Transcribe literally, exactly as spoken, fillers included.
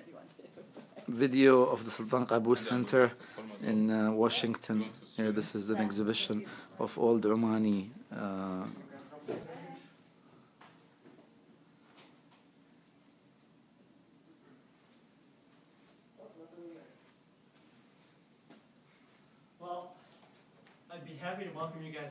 video of the Sultan Qaboos Center in uh, Washington. Here, this is an exhibition of old Omani uh, Well, I'd be happy to welcome you guys.